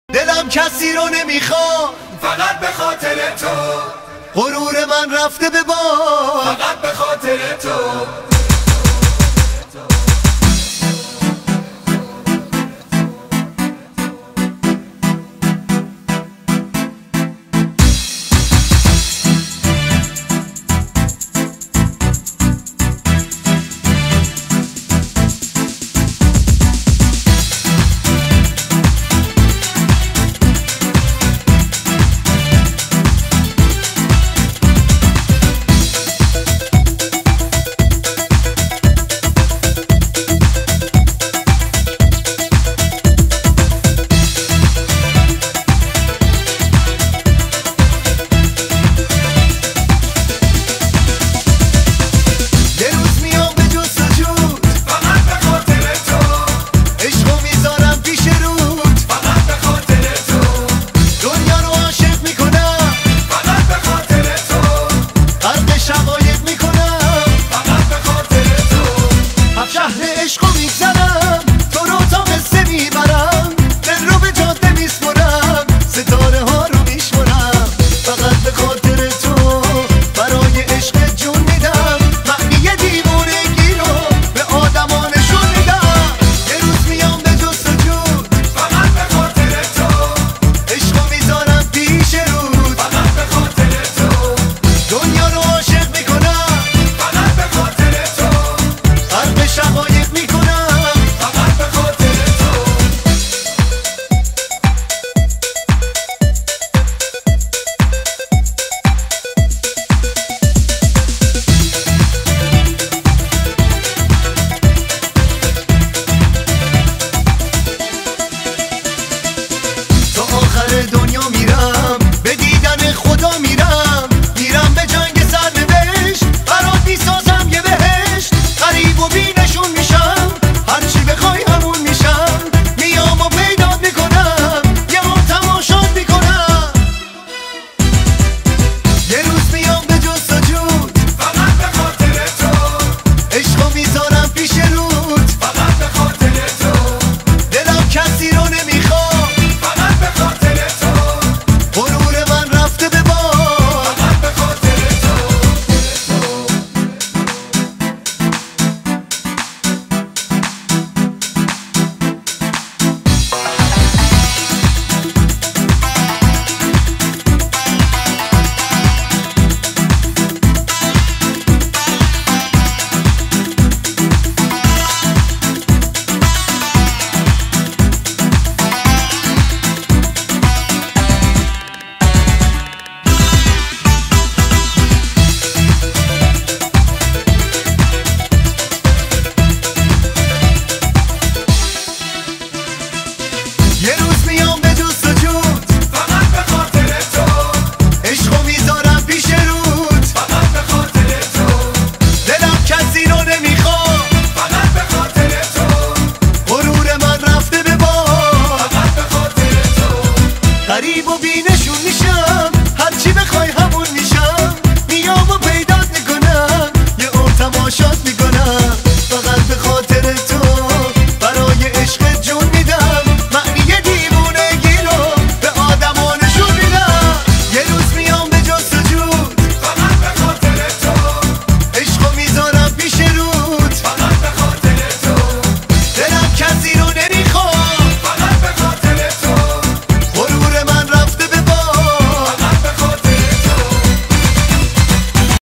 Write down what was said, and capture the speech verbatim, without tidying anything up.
دلم کسی رو نمیخواد فقط به خاطر تو، غرور من رفته به باد فقط به خاطر تو. دنیا میرم به دیدن خدا میرم میرم به جنگ سرنوشت برات میسازم یه بهشت غریب و بینشون میشم هرچی بخوای همون میشم میام و پیدا میکنم یه بار تماشات میکنم یه روز میام به جستجوت فقط به خاطر تو، عشقو میذارم پیش روت فقط به خاطر تو. دلم کسی رو نمیخواد یه روز میام به جستجوت فقط به خاطر تو، عشقو میذارم پیش روت فقط به خاطر تو. دلم کسی رو نمیخواد فقط به خاطر تو، غرور من رفته به باد فقط به خاطر تو. غریب و بینه